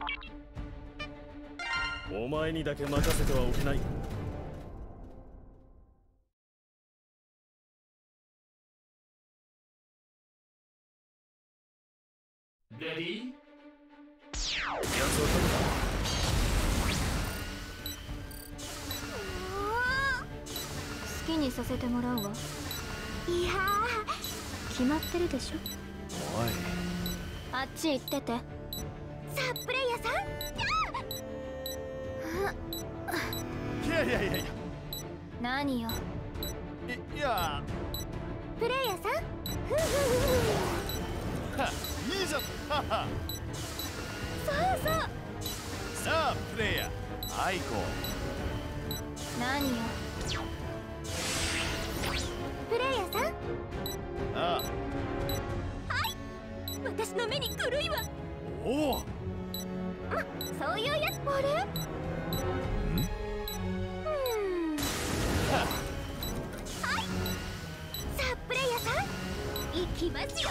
お前にだけ任せてはおけない。 レディー？ やつを止めた。 好きにさせてもらうわ。いやー、決まってるでしょ。 おい、 あっち行ってて。さあプレイヤーさん。 いやいやいやいや。 何よ。 いや。 プレイヤーさん。 いいじゃん。はは。 そうそう。 さあプレイヤー、アイコ。 何よ。プレイヤーさん。 ああ。 はい。私の目に狂いは。 おお。 そういうやつ。あれ？はい。さあプレイヤーさん、行きますよ。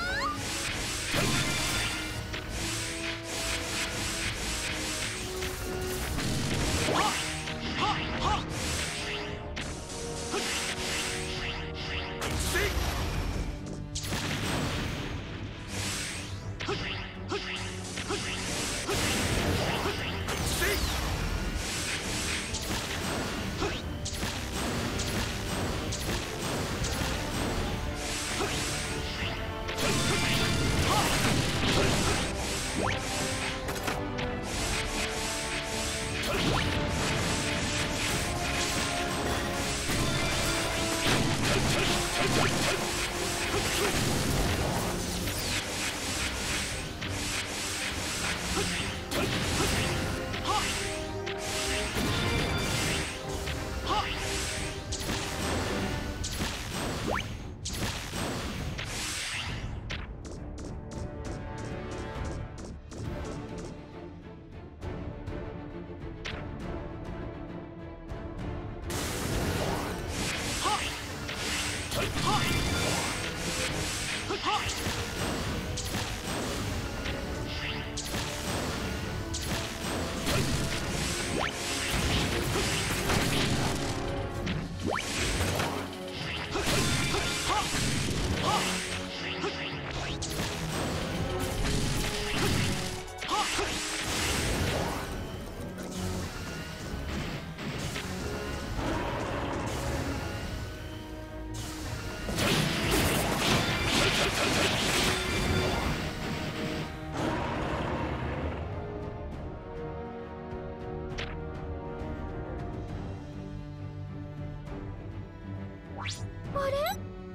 あれ？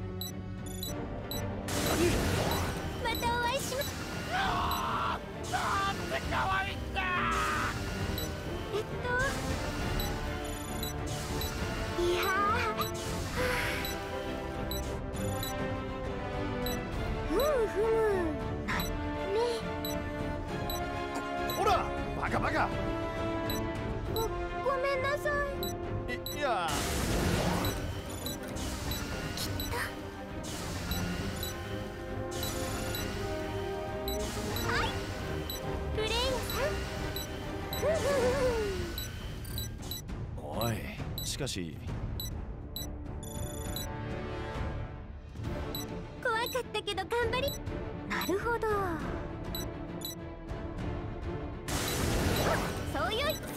またお会いしま。 なんて可愛いんだ。 いやー、ふむふむ。ね。 ほら、バカバカ。 ごめんなさい。 いや。 プレイヤーさん。 おい、しかし。 怖かったけど頑張り。なるほど。そういう、そうそう。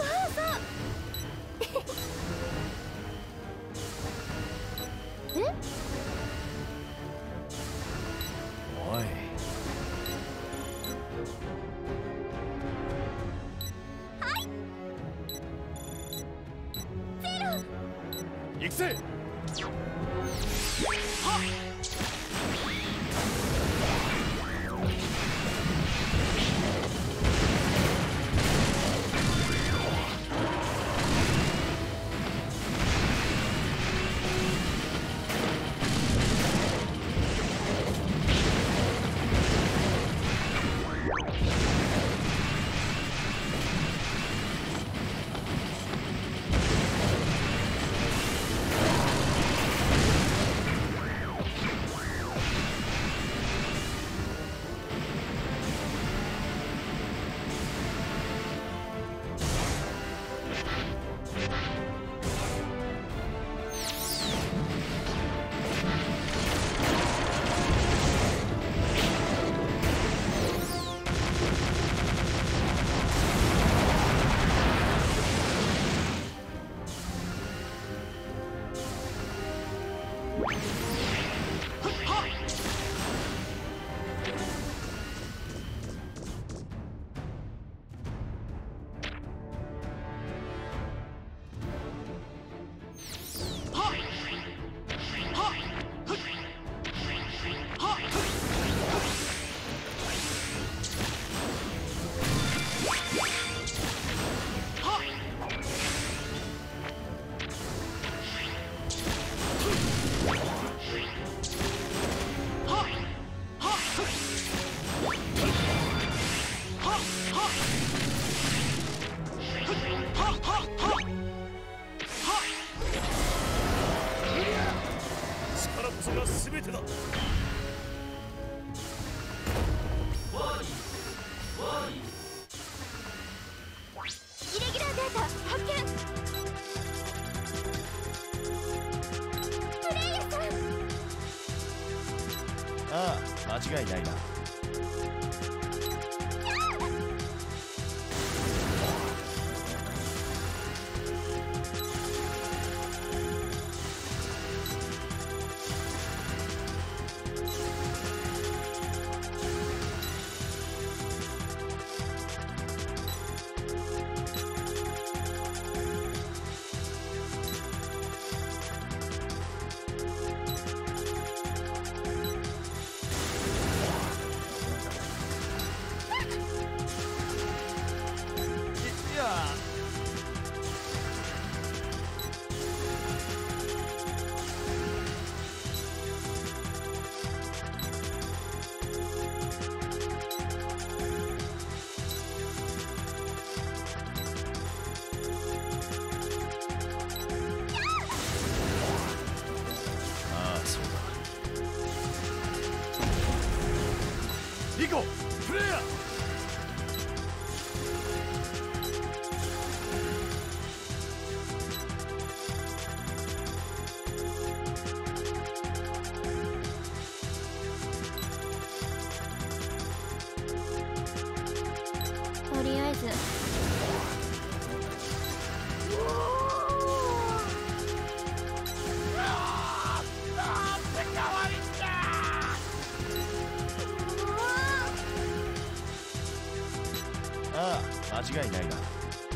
え？ おい。行くぜ。はっ。 力こそが全てだ。 イレギュラーデータ発見。プレイヤーさん。 ああ、間違いないな。リコ、プレイヤー。 とりあえずああ、間違いないな。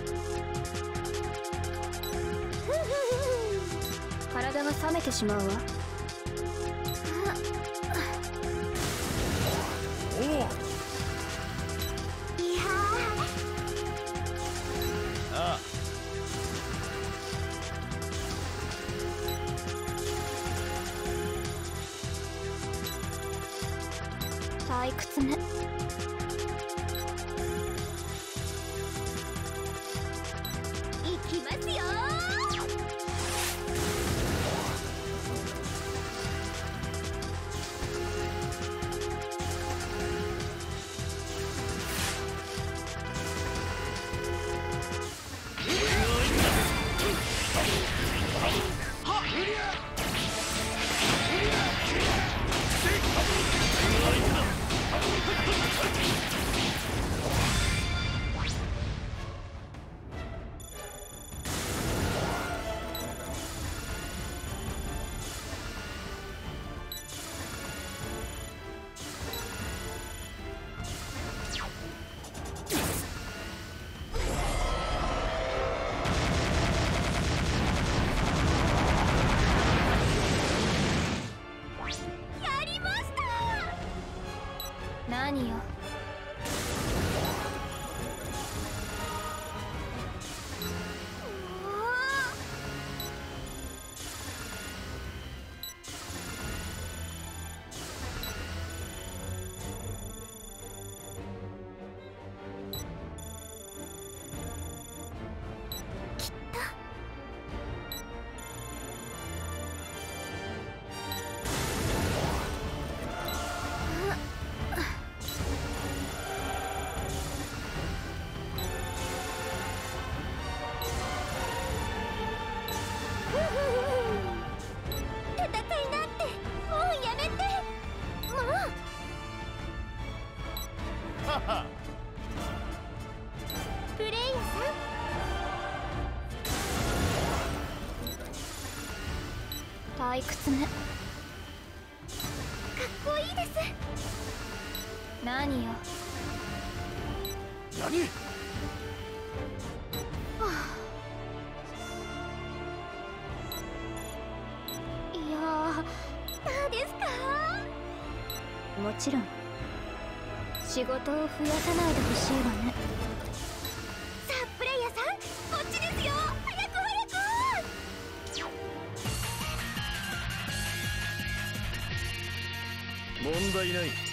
体が冷めてしまうわ。 おお、 いやああ、 退屈ね。いきますよ。何よ。プレイヤーさん。退屈ね。かっこいいです。何よ。 何？ いやー、何ですか？もちろん仕事を増やさないでほしいわね。さあプレイヤーさん、こっちですよ。早く早く。 問題ない。